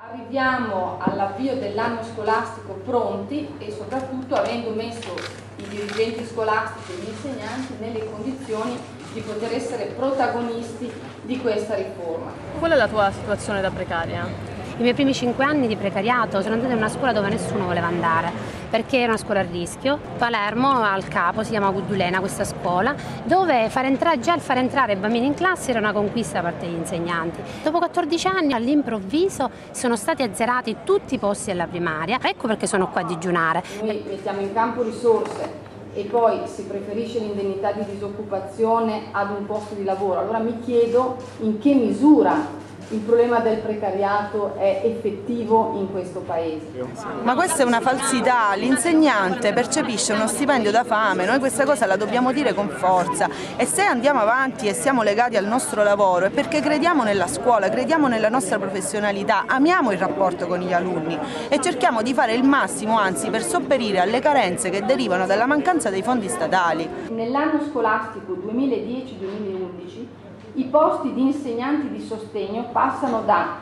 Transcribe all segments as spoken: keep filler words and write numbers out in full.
Arriviamo all'avvio dell'anno scolastico pronti e soprattutto avendo messo i dirigenti scolastici e gli insegnanti nelle condizioni di poter essere protagonisti di questa riforma. Qual è la tua situazione da precaria? I miei primi cinque anni di precariato sono andata in una scuola dove nessuno voleva andare, perché era una scuola a rischio. Palermo, al capo, si chiama Gudulena questa scuola, dove far entrare, già il far entrare i bambini in classe era una conquista da parte degli insegnanti. Dopo quattordici anni all'improvviso sono stati azzerati tutti i posti alla primaria, ecco perché sono qua a digiunare. Noi mettiamo in campo risorse e poi si preferisce l'indennità di disoccupazione ad un posto di lavoro. Allora mi chiedo in che misura il problema del precariato è effettivo in questo Paese. Ma questa è una falsità, l'insegnante percepisce uno stipendio da fame, noi questa cosa la dobbiamo dire con forza e se andiamo avanti e siamo legati al nostro lavoro è perché crediamo nella scuola, crediamo nella nostra professionalità, amiamo il rapporto con gli alunni e cerchiamo di fare il massimo, anzi per sopperire alle carenze che derivano dalla mancanza dei fondi statali. Nell'anno scolastico duemiladieci duemilaundici i posti di insegnanti di sostegno passano da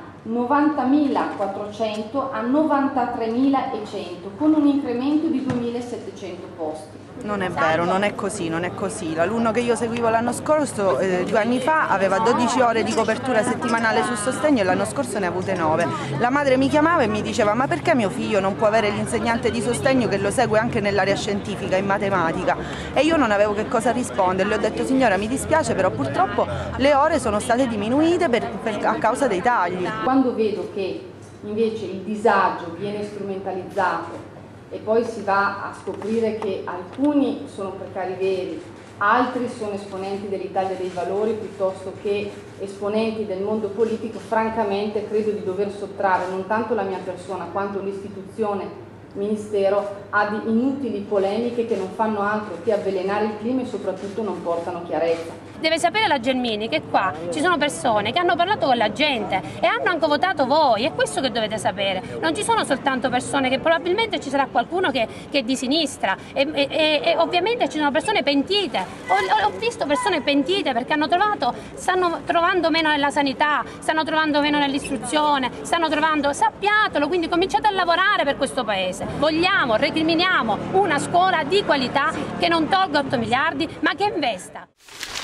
novantamilaquattrocento a novantatremilacento con un incremento di duemilasettecento posti. Non è vero, non è così, non è così. L'alunno che io seguivo l'anno scorso, eh, due anni fa, aveva dodici ore di copertura settimanale sul sostegno e l'anno scorso ne ha avute nove. La madre mi chiamava e mi diceva: ma perché mio figlio non può avere l'insegnante di sostegno che lo segue anche nell'area scientifica, in matematica? E io non avevo che cosa rispondere. Le ho detto: signora, mi dispiace, però purtroppo le ore sono state diminuite per, per, a causa dei tagli. Quando vedo che invece il disagio viene strumentalizzato e poi si va a scoprire che alcuni sono precari veri, altri sono esponenti dell'Italia dei Valori piuttosto che esponenti del mondo politico, francamente credo di dover sottrarre non tanto la mia persona quanto l'istituzione Ministero a di inutili polemiche che non fanno altro che avvelenare il clima e soprattutto non portano chiarezza. Deve sapere la Gelmini che qua ci sono persone che hanno parlato con la gente e hanno anche votato voi, è questo che dovete sapere. Non ci sono soltanto persone, che probabilmente ci sarà qualcuno che, che è di sinistra e, e, e ovviamente ci sono persone pentite. Ho, ho visto persone pentite perché hanno trovato, stanno trovando meno nella sanità, stanno trovando meno nell'istruzione, stanno trovando, sappiatelo, quindi cominciate a lavorare per questo Paese. Vogliamo, recriminiamo una scuola di qualità che non tolga otto miliardi ma che investa.